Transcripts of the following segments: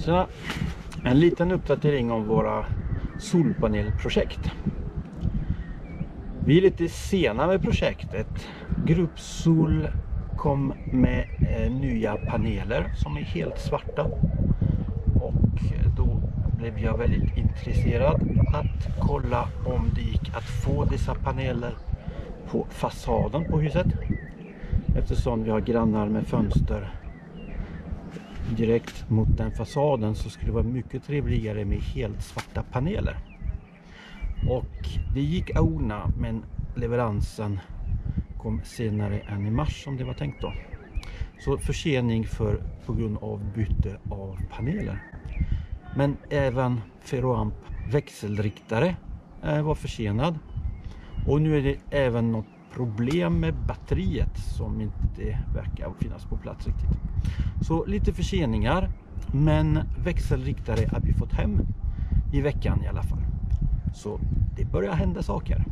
Så en liten uppdatering om våra solpanelprojekt. Vi är lite sena med projektet. Gruppsol kom med nya paneler som är helt svarta. Och då blev jag väldigt intresserad att kolla om det gick att få dessa paneler på fasaden på huset. Eftersom vi har grannar med fönster direkt mot den fasaden så skulle det vara mycket trevligare med helt svarta paneler. Och det gick att ordna, men leveransen kom senare än i mars som det var tänkt då. Så försening på grund av byte av paneler. Men även Ferroamp växelriktare var försenad. Och nu är det även något problem med batteriet som inte verkar finnas på plats riktigt. Så lite förseningar, men växelriktare har vi fått hem i veckan i alla fall. Så det börjar hända saker.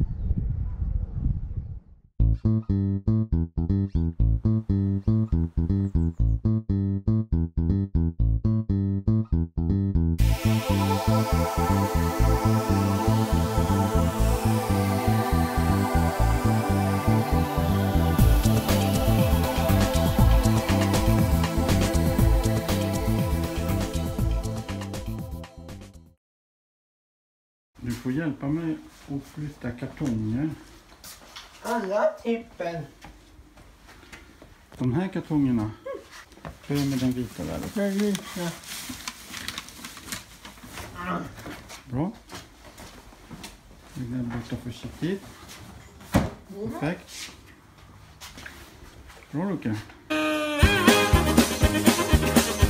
Du får hjälpa mig att flytta kartonger. Alla typen. De här kartongerna. Börja med den vita där. Den vita. Bra. Lägg den borta försiktigt. Perfekt. Bra, Luca.